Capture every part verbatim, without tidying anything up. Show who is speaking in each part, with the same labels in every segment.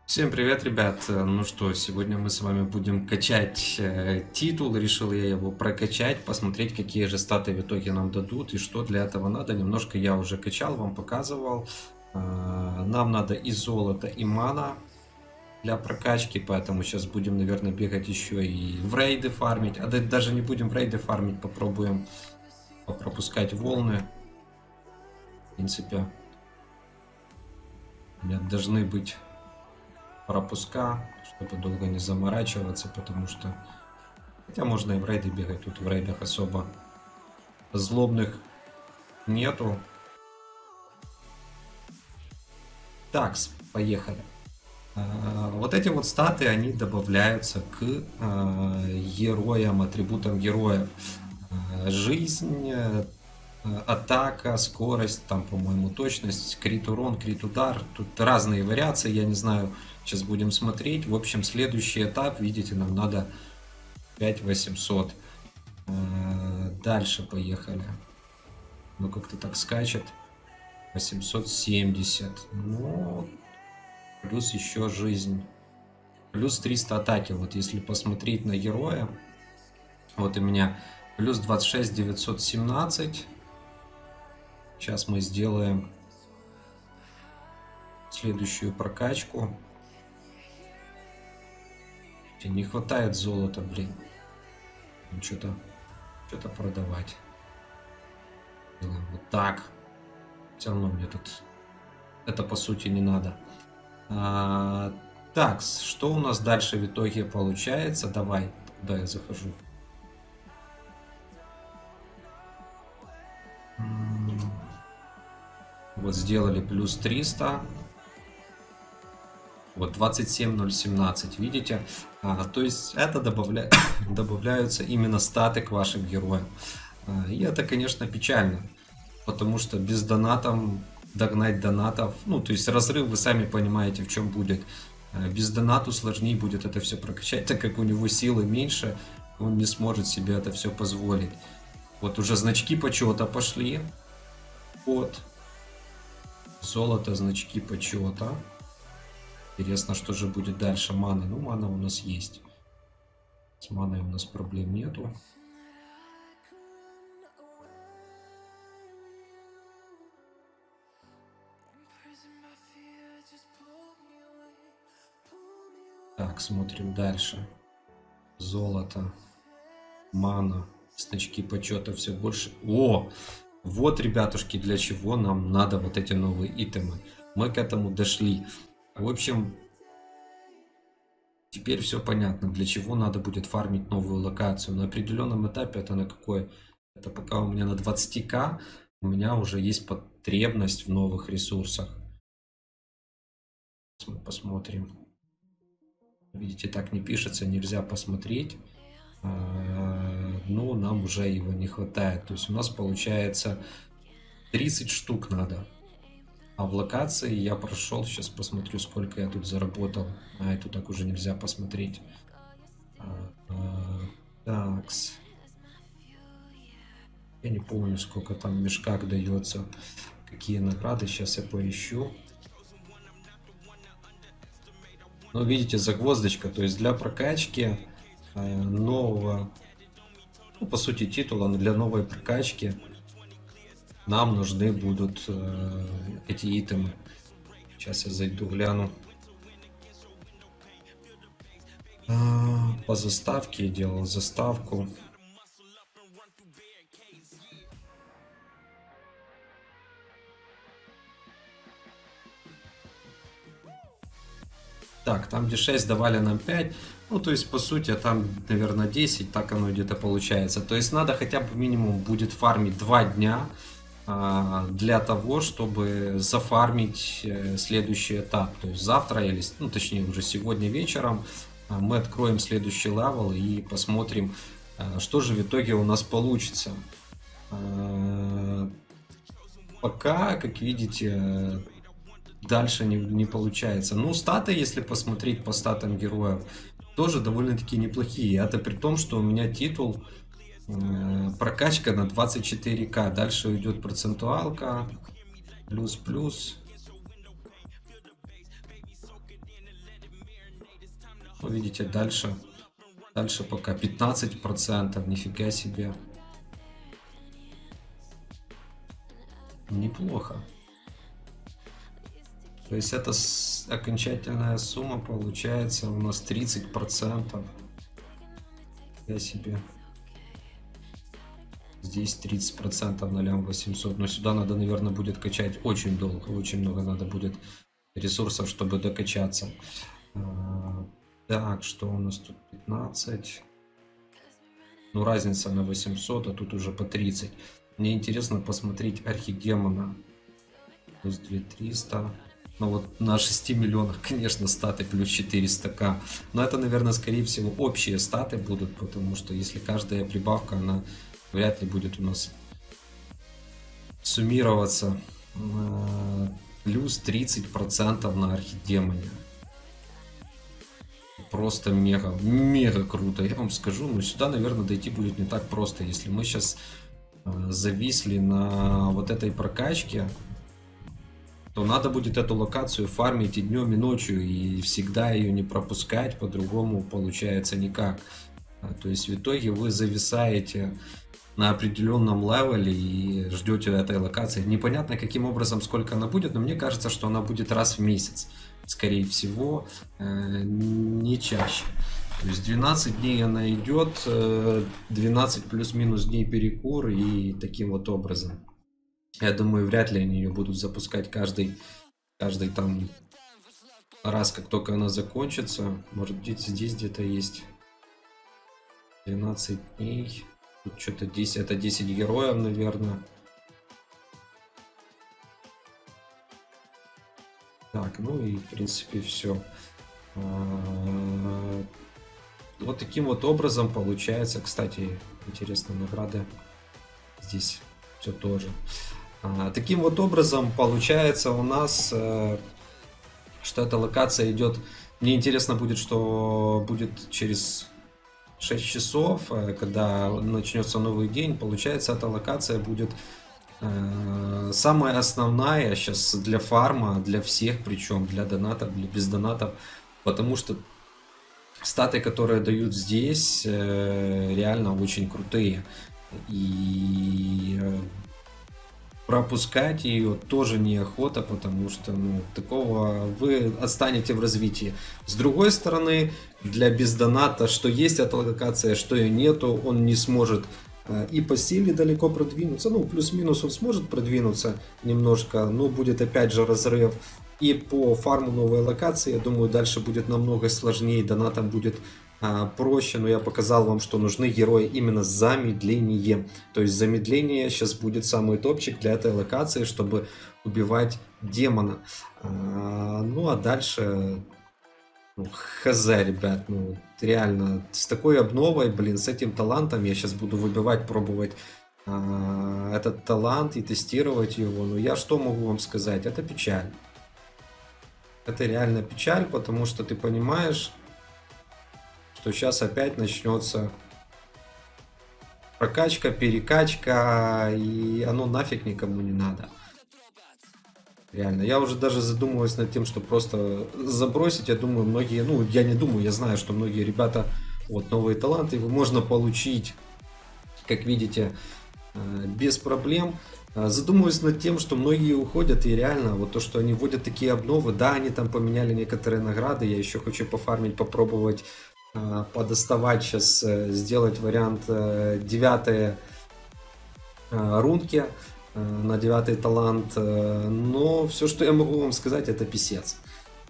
Speaker 1: Всем привет, ребят! Ну что, сегодня мы с вами будем качать э, титул. Решил я его прокачать, посмотреть, какие же статы в итоге нам дадут и что для этого надо. Немножко я уже качал, вам показывал. Э, нам надо и золото, и мана для прокачки, поэтому сейчас будем, наверное, бегать еще и в рейды фармить. А даже не будем в рейды фармить, попробуем пропускать волны. В принципе, у меня должны быть пропуска, чтобы долго не заморачиваться, потому что хотя можно и в рейды бегать, тут в рейдах особо злобных нету. Так, поехали. Вот эти вот статы, они добавляются к героям, атрибутам героев. Жизнь, атака, скорость, там, по-моему, точность, крит урон, крит удар. Тут разные вариации, я не знаю. Сейчас будем смотреть. В общем, следующий этап, видите, нам надо пять восемьсот. Дальше поехали. Ну, как-то так скачет. восемьсот семьдесят. Ну, плюс еще жизнь. Плюс триста атаки. Вот если посмотреть на героя. Вот у меня плюс двадцать шесть девятьсот семнадцать. Сейчас мы сделаем следующую прокачку. Не хватает золота, блин. Что-то что-то продавать. Делаем вот так. Все равно мне тут это по сути не надо. А, так, что у нас дальше в итоге получается? Давай, куда я захожу? Вот сделали плюс триста. Вот двадцать семь ноль семнадцать, видите? А, то есть это добавля... добавляются именно статы к вашим героям. А, и это, конечно, печально. Потому что без донатов догнать донатов, ну, то есть разрыв, вы сами понимаете, в чем будет. А, без донату сложнее будет это все прокачать, так как у него силы меньше, он не сможет себе это все позволить. Вот уже значки почета пошли. Вот. Золото, значки почета. Интересно, что же будет дальше. Мана. Ну, мана у нас есть. С маной у нас проблем нету. Так, смотрим дальше. Золото. Мана. Значки почета все больше. О! Вот, ребятушки, для чего нам надо вот эти новые итемы. Мы к этому дошли. В общем, теперь все понятно, для чего надо будет фармить новую локацию. На определенном этапе, это на какой? Это пока у меня на двадцати ка, у меня уже есть потребность в новых ресурсах. Мы посмотрим. Видите, так не пишется, нельзя посмотреть. Но нам уже его не хватает. То есть у нас получается тридцать штук надо. А в локации я прошел, сейчас посмотрю, сколько я тут заработал. А, это так уже нельзя посмотреть. А, а, такс. Я не помню, сколько там в мешках дается. Какие награды, сейчас я поищу. Ну, видите, загвоздочка. То есть для прокачки э, нового, ну, по сути, титула, но для новой прокачки нам нужны будут э, эти итемы. Сейчас я зайду, гляну. А, по заставке я делал заставку. Так, там где шесть давали нам пять. Ну, то есть, по сути, там, наверное, десять. Так оно где-то получается. То есть, надо хотя бы минимум будет фармить два дня для того, чтобы зафармить следующий этап. То есть завтра или, ну, точнее уже сегодня вечером мы откроем следующий левел и посмотрим, что же в итоге у нас получится. Пока, как видите, дальше не, не получается. Ну, статы, если посмотреть по статам героев, тоже довольно-таки неплохие. Это при том, что у меня титул прокачка на двадцать четыре ка. Дальше идет процентуалка. Плюс-плюс. хорошо, видите, дальше, дальше пока пятнадцать процентов, нифига себе. Неплохо. То есть это окончательная сумма получается у нас тридцать процентов. Я себе. Здесь тридцать процентов на лям восемьсот. Но сюда надо, наверное, будет качать очень долго. Очень много надо будет ресурсов, чтобы докачаться. Так, что у нас тут? пятнадцать. Ну, разница на восемьсот, а тут уже по тридцать. Мне интересно посмотреть архидемона. Плюс две тысячи триста. Ну вот на шести миллионах, конечно, статы плюс четыреста тысяч. Но это, наверное, скорее всего общие статы будут, потому что если каждая прибавка, она вряд ли будет у нас суммироваться. Плюс тридцать процентов на архидемоне. Просто мега, мега круто, я вам скажу. Но сюда, наверное, дойти будет не так просто. Если мы сейчас зависли на вот этой прокачке, то надо будет эту локацию фармить и днем, и ночью, и всегда ее не пропускать, по-другому получается никак. То есть в итоге вы зависаете на определенном левеле и ждете этой локации. Непонятно, каким образом, сколько она будет, но мне кажется, что она будет раз в месяц. Скорее всего, не чаще. То есть двенадцать дней она идет, двенадцать плюс-минус дней перекур, и таким вот образом. Я думаю, вряд ли они ее будут запускать каждый, каждый там раз, как только она закончится. Может быть, здесь где-то есть двенадцать дней. Тут что-то десять, это десять героев, наверное. Так, ну и в принципе все. Вот таким вот образом получается. Кстати, интересно, награды здесь все тоже. Таким вот образом получается у нас, что эта локация идет. Мне интересно будет, что будет через шесть часов, когда начнется новый день. Получается, эта локация будет самая основная сейчас для фарма, для всех, причем для донатов, для без донатов, потому что статы, которые дают здесь, реально очень крутые. И пропускать ее тоже неохота, потому что ну, такого вы отстанете в развитии. С другой стороны, для бездоната, что есть эта локация, что ее нету, он не сможет и по силе далеко продвинуться. Ну, плюс-минус он сможет продвинуться немножко, но будет опять же разрыв. И по фарму новой локации, я думаю, дальше будет намного сложнее, донатом будет а, проще, но я показал вам, что нужны герои именно с замедлением. То есть замедление сейчас будет самый топчик для этой локации, чтобы убивать демона. А, ну а дальше, ну, хз, ребят, ну реально, с такой обновой, блин, с этим талантом я сейчас буду выбивать, пробовать а, этот талант и тестировать его. Ну я что могу вам сказать, это печаль. Это реально печаль, потому что ты понимаешь, что сейчас опять начнется прокачка, перекачка, и оно нафиг никому не надо. Реально, я уже даже задумываюсь над тем, что просто забросить. Я думаю, многие, ну я не думаю, я знаю, что многие ребята, вот новые таланты можно получить, как видите, без проблем. Задумываюсь над тем, что многие уходят, и реально, вот то, что они вводят такие обновы, да, они там поменяли некоторые награды, я еще хочу пофармить, попробовать, подоставать сейчас, сделать вариант девятые рунки на девятый талант, но все, что я могу вам сказать, это писец.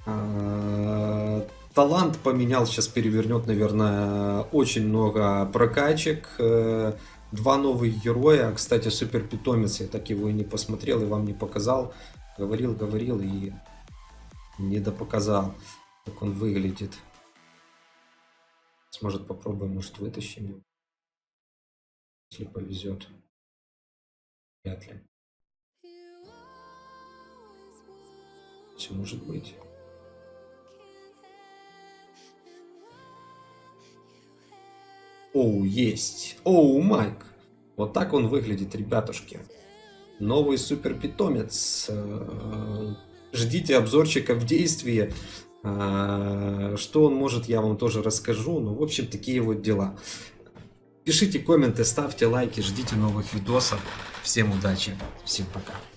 Speaker 1: Талант поменял, сейчас перевернет, наверное, очень много прокачек. Два новых героя, кстати, супер питомец, я так его и не посмотрел, и вам не показал. Говорил, говорил и не допоказал, как он выглядит. Может, попробуем, может, вытащим, если повезет. Вряд ли. Все может быть. Оу, есть. Оу, Майк. Вот так он выглядит, ребятушки. Новый супер питомец. Ждите обзорчика в действии. А, что он может, я вам тоже расскажу. Ну, в общем, такие вот дела. Пишите комменты, ставьте лайки, ждите новых видосов. Всем удачи, всем пока.